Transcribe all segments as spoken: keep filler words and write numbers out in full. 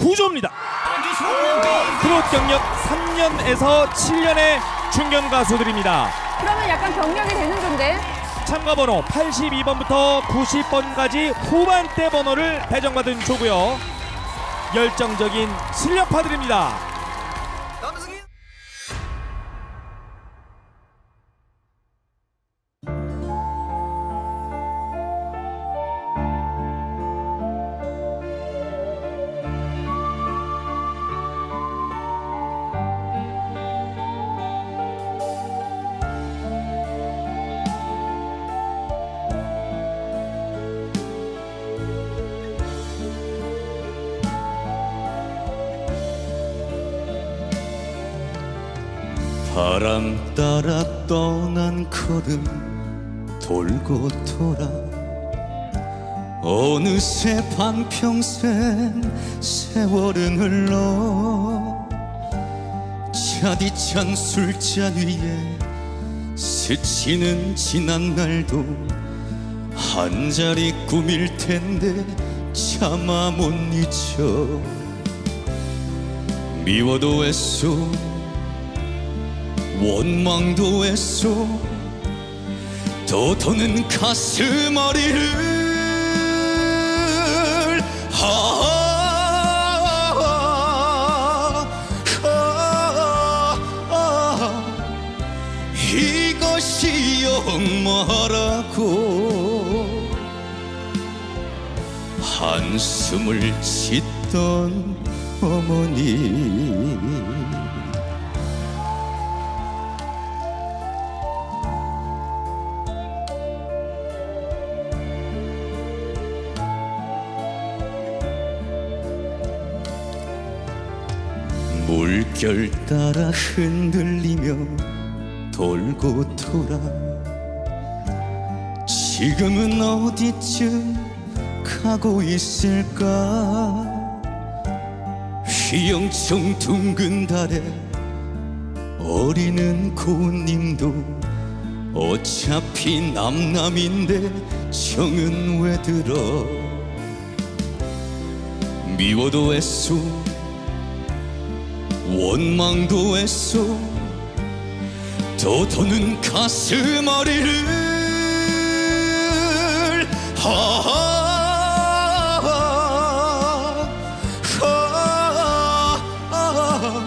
구조입니다. 트롯 경력 삼 년에서 칠 년의 중견 가수들입니다. 그러면 약간 경력이 되는 건데. 참가 번호 팔십이 번부터 구십 번까지 후반대 번호를 배정받은 조고요. 열정적인 실력파들입니다. 바람 따라 떠난 걸음 돌고 돌아 어느새 반평생 세월은 흘러 차디찬 술잔 위에 스치는 지난 날도 한 자리 꿈일 텐데 차마 못 잊어 미워도 애써 원망도 했어 더 더는 가슴앓이를 아, 아, 아, 아, 이것이 영마라고 한숨을 짓던 어머니 물결 따라 흔들리며 돌고 돌아 지금은 어디쯤 가고 있을까 휘영청 둥근 달에 어리는 고운님도 어차피 남남인데 정은 왜 들어 미워도 애써 원망도 했어 더 더는 가슴앓이를 아, 아, 아, 아,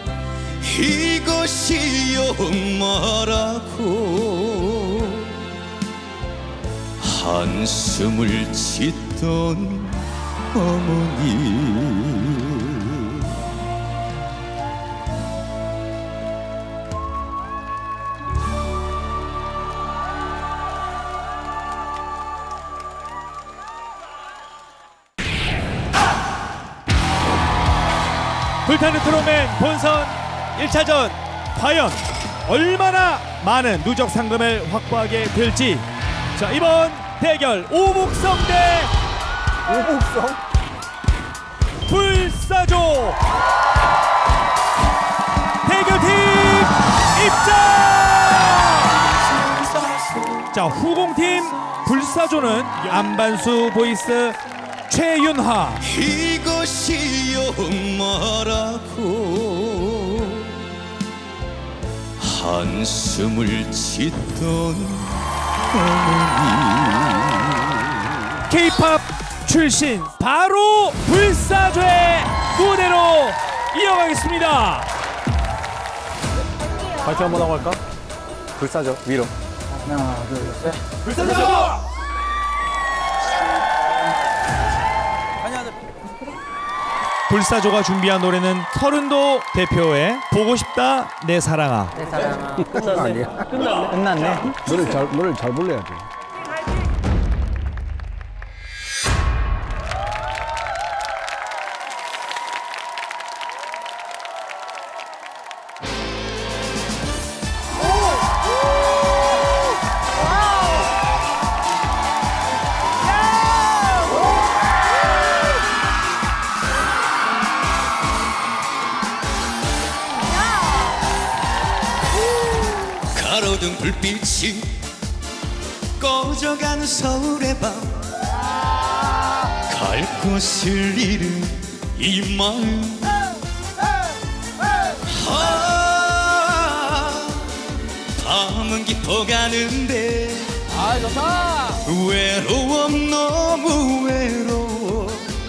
이것이 영마라고 한숨을 짓던 어머니 불타는 트롯맨 본선 일 차전 과연 얼마나 많은 누적 상금을 확보하게 될지. 자, 이번 대결 오복성 대 오복성? 불사조 대결팀 입장! 자, 후공팀 불사조는 안반수 보이스 최윤하 이것이 영마라고 한숨을 짓던 어머니 K-팝 출신 바로 불사조의 무대로 이어가겠습니다. 파이팅 한번 하고 할까? 불사조 위로 하나 둘 셋 불사조! 불사조가 준비한 노래는 서른도 대표의 보고 싶다 내 사랑아. 내 사랑아. 끝났네. 끝났네. 끝났네. 노래 잘 노래를 잘 불러야 돼. 가로등 불빛이 꺼져가는 서울의 밤 갈 곳을 잃은 이 마음 아, 밤은 깊어가는데 아, 좋다. 외로워 너무 외로워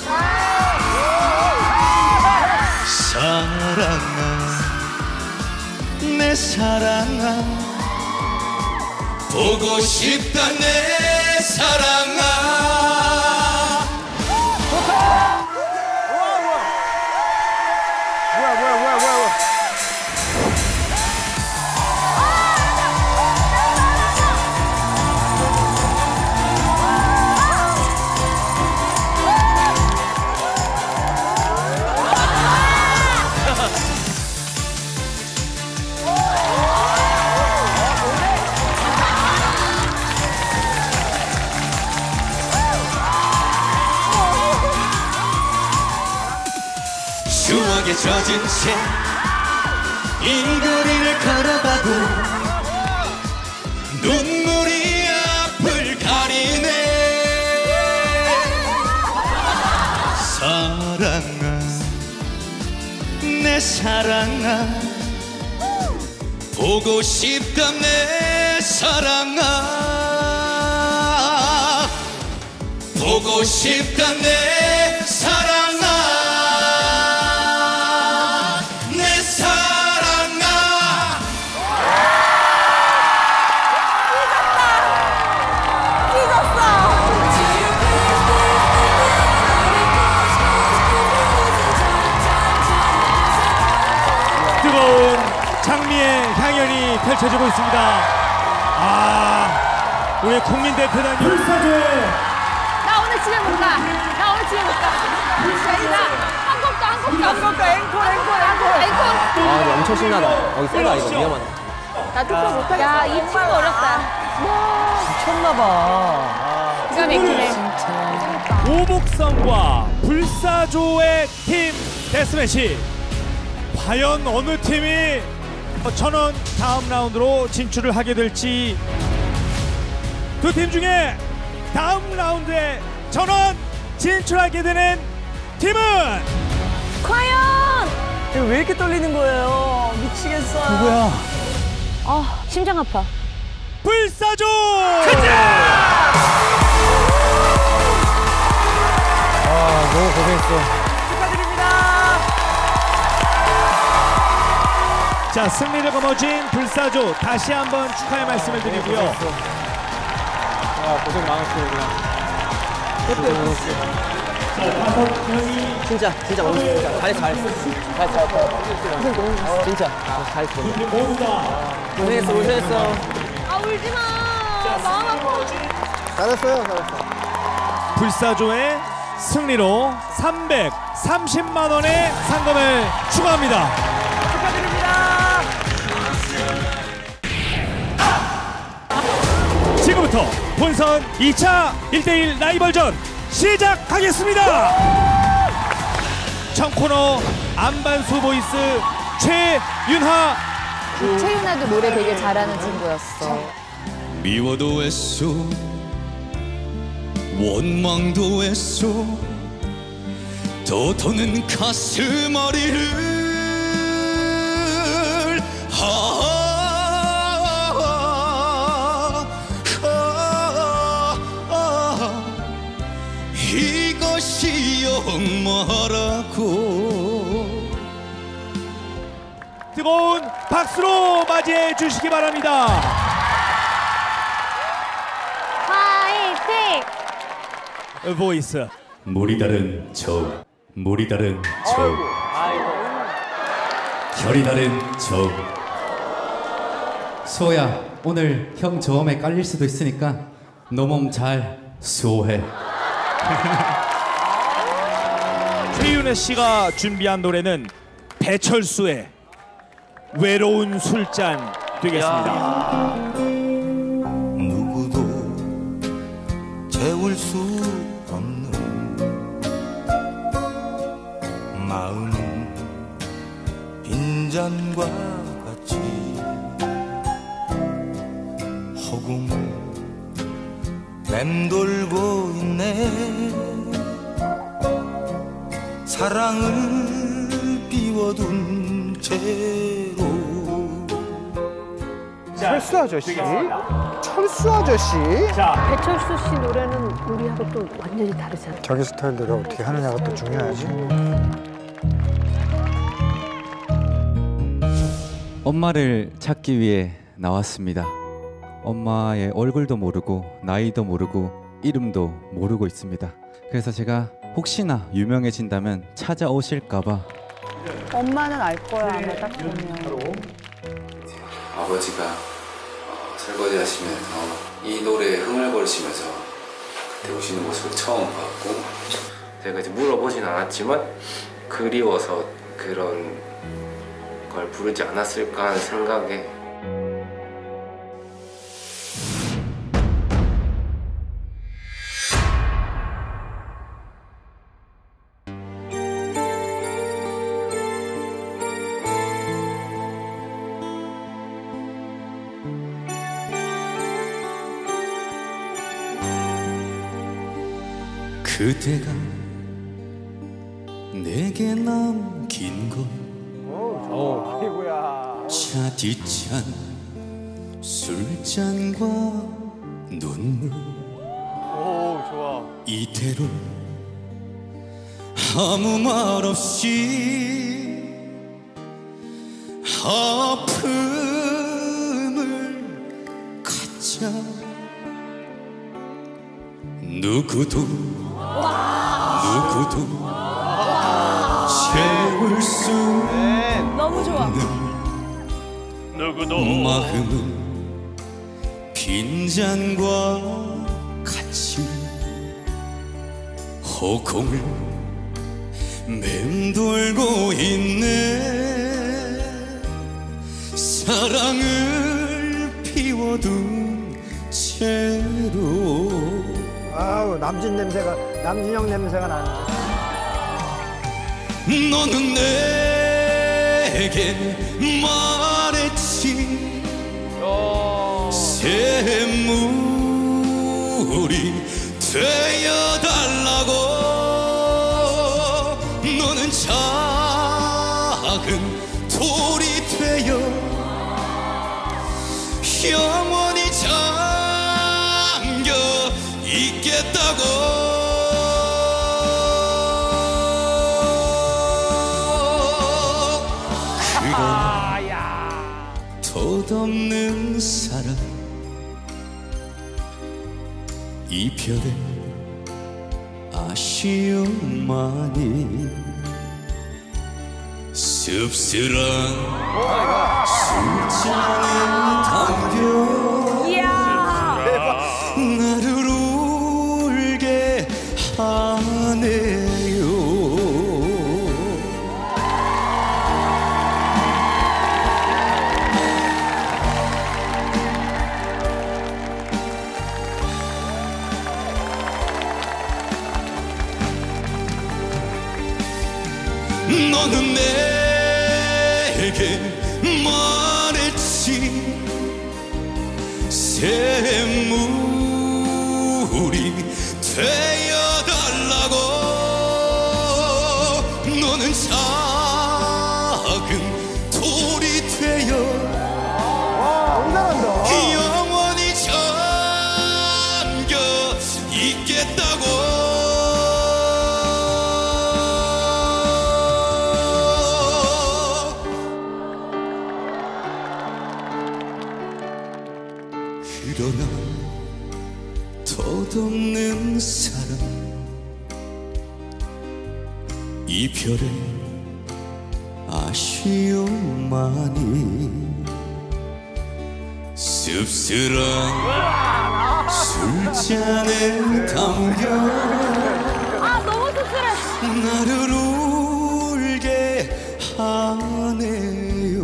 사랑아 내 사랑아 보고 싶다 내 사랑아 뭐야, 뭐야, 뭐야, 뭐야, 뭐야. 추억에 젖은 채 이 거리를 걸어가도 눈물이 앞을 가리네 사랑아 내 사랑아 보고 싶다 내 사랑아 보고 싶다 내 사랑아 뜨거운 장미의 향연이 펼쳐지고 있습니다. 아, 우리 국민대표단 불사조의 나 오늘 집에 못 가. 나 오늘 집에 못 가. 나 한 곡도 한 곡도 한 곡도 앵콜 앵콜 앵콜 앵콜. 아, 근데 엄청 신나다. 여기 세다, 이거. 위험하다. 나 투표 못 하겠어. 야, 이 친구 어렵다. 미쳤나봐. 기가 막히네. 오복성과 불사조의 팀 데스매치. 과연 어느 팀이 천원 다음 라운드로 진출을 하게 될지. 두 팀 중에 다음 라운드에 천원 진출하게 되는 팀은 과연. 이거 왜 이렇게 떨리는 거예요? 미치겠어요. 누구야? 아, 심장 아파. 불사조! 아, 너무 고생했어. 축하드립니다. 자, 승리를 거머쥔 불사조 다시 한번 축하의 말씀을 드리고요. 아, 고생 많았어요, 그냥. 고생 많았어요. 진짜, 진짜 오늘 진짜 잘했어, 잘했어. 잘했어, 잘했어. 고생 너무 했어. 진짜. 아, 잘했어. 고생했어, 고생했어. 아, 울지 마. 마음 아파. 잘했어요, 잘했어. 불사조의 승리로 삼백삼십만 원의 상금을 추가합니다. 축하드립니다. 지금부터 본선 이 차 일 대일 라이벌전 시작하겠습니다. 첫 코너 안반수 보이스 최윤하. 최윤아도 노래 되게 잘하는 친구였어. 미워도 했어 원망도 했어 더 더는 가슴앓이를 아, 아, 아, 이것이 영마라고 뜨거운 박수로 맞이해 주시기 바랍니다. 화이팅! 보이스. 물이 다른 저 물이 다른 저 결이 다른 저 수호야, 오늘 형 저음에 깔릴 수도 있으니까 너 몸 잘 수호해 최윤혜 씨가 준비한 노래는 배철수의 외로운 술잔 되겠습니다. 누구도 채울 수 없는 마음은 빈잔과 같이 허공을 맴돌고 있네. 사랑을 비워둔 채로. 철수 아저씨? 철수 아저씨? 배철수 씨 노래는 우리하고 또 완전히 다르잖아. 자기 스타일대로 어떻게 하느냐가 또 중요하지. 엄마를 찾기 위해 나왔습니다. 엄마의 얼굴도 모르고 나이도 모르고 이름도 모르고 있습니다. 그래서 제가 혹시나 유명해진다면 찾아오실까봐. 엄마는 알 거야 아마 딱 보면. 아버지가 어, 설거지 하시면서 이 노래에 흥얼거리시면서 그때 오시는 모습을 처음 봤고, 제가 이제 물어보진 않았지만 그리워서 그런 걸 부르지 않았을까 하는 생각에 그대가 내게 남긴 것 오, 아이고야. 차 뒷잔 술잔과 눈물. 오, 좋아. 이대로 아무 말 없이 아픔을 갖자. 누구도 누구도 채울 수 너무 좋아. 누구도 마음은 빈잔과 같이 허공을 맴돌고 있네. 사랑을 피워둔 채로. 아우, 남진 냄새가, 남진형 냄새가 나는데. 너는 내게 말했지. 샘물이 되어달라고. 너는 작은 돌이 되어 영원히 잠겨 있겠다고. 그런 덧없는 사랑, 이별의 아쉬움만이 씁쓸한 술잔에 담겨 나를 울게 하네요. 너는 내게 말했지. 샘물이 되어달라고. 너는 작은 돌이 되어 영원히 잠겨 있겠다고. 그러나 덧없는 사랑, 이별의 아쉬움만이 씁쓸한 술잔에 담겨 아 너무 씁쓸해. 나를 울게 하네요.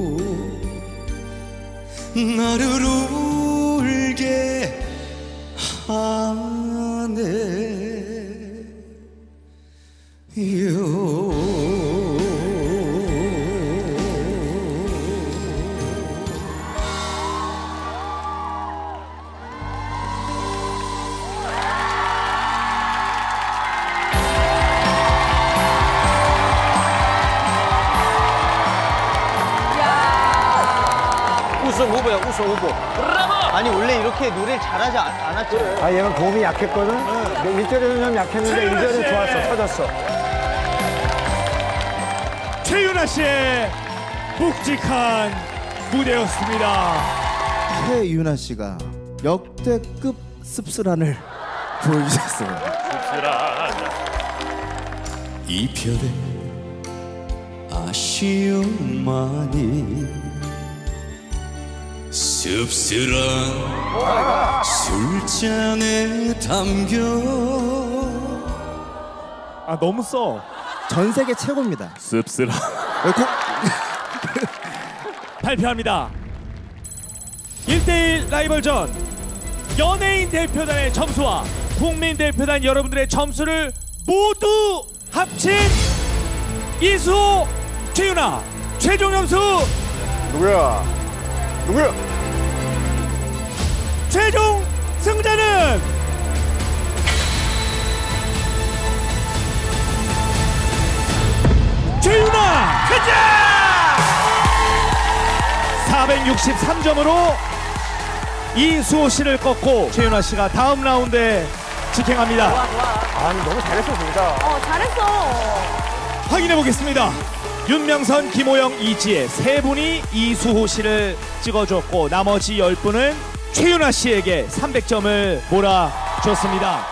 나를 울게 하네요. 우승 후보야, 우승 후보. 아니, 원래 이렇게 노래를 잘하지 않, 않았죠? 아, 얘는 고음이 약했거든? 일 절에는 좀 약했는데 이 절에 좋았어, 터졌어. 최윤아 씨의 묵직한 무대였습니다. 최윤아 씨가 역대급 씁쓸한을 보여주셨어요. 이별의 아쉬움만이 씁쓸한 술잔에 담겨. 아 너무 써. 전 세계 최고입니다. 씁쓸한. 발표합니다. 일 대일 라이벌전 연예인 대표단의 점수와 국민 대표단 여러분들의 점수를 모두 합친 이수호, 최윤아 최종 점수 누구야? 누구야? 최종 승자는 최윤아! 가자! 사백육십삼 점으로 이수호 씨를 꺾고 최윤아 씨가 다음 라운드에 직행합니다. 좋아, 좋아. 아니, 너무 잘했어, 진짜. 어, 잘했어. 확인해 보겠습니다. 윤명선, 김호영, 이지혜 세 분이 이수호 씨를 찍어줬고 나머지 열 분은 최윤아 씨에게 삼백 점을 몰아줬습니다.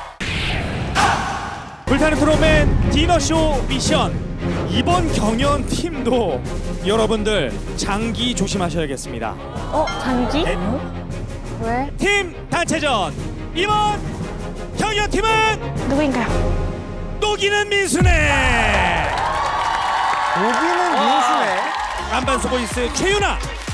불타는 트롯맨 디너쇼 미션. 이번 경연 팀도 여러분들 장기 조심하셔야겠습니다. 어, 장기? 왜? 팀 단체전 이번 경연팀은 누구인가요? 녹이는 민수네. 여기는 민수네. 안반수 보이스 최윤아.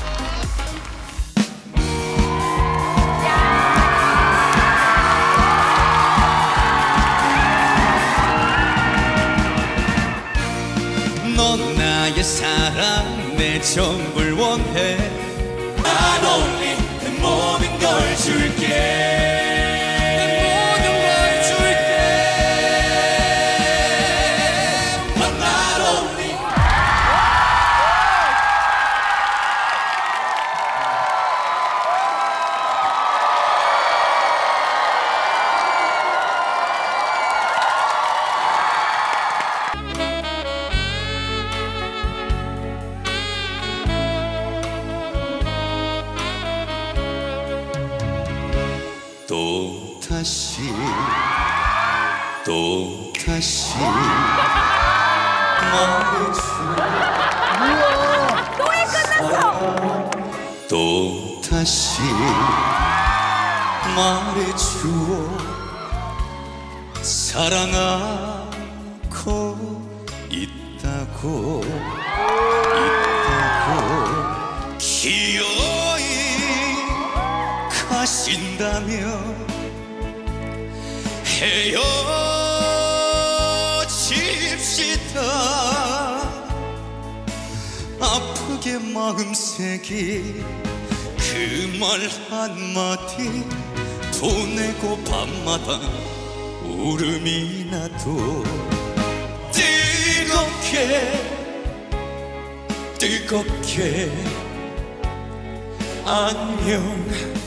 넌 나의 사랑 내 전부를 원해. 난 only 내 모든 걸 줄게. 내 모든 걸 줄게. 넌 not only. 또 다시 또 다시 말해줘. 또해 끝났어. 또 다시 말해줘. 사랑하고 있다고 있다고 기어이 가신다면 헤어집시다. 아프게 마음새기 그 말 한마디 보내고 밤마다 울음이 나도 뜨겁게 뜨겁게 안녕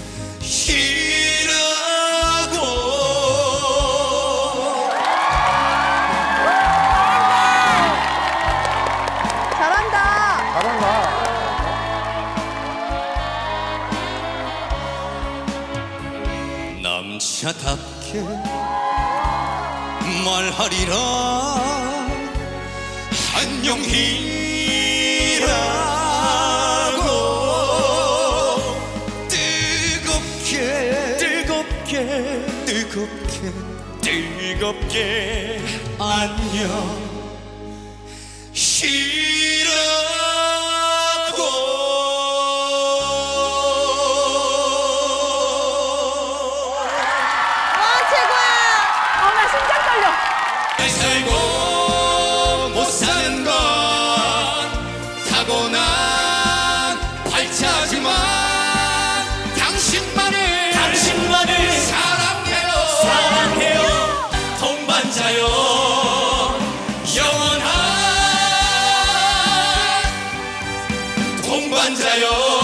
잘한다. 잘한다. 남자답게 말하리라. 안녕이라고 뜨겁게 뜨겁게 뜨겁게 뜨겁게 안녕 살고 못 사는 건 타고난 발자지만 당신만을 당신만을 사랑해요 사랑해요 동반자요 영원한 동반자요